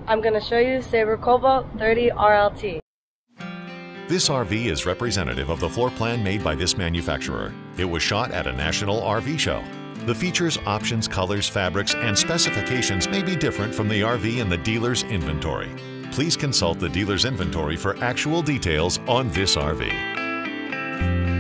I'm going to show you Sabre Cobalt 30RLT. This RV is representative of the floor plan made by this manufacturer. It was shot at a national RV show. The features, options, colors, fabrics, and specifications may be different from the RV in the dealer's inventory. Please consult the dealer's inventory for actual details on this RV.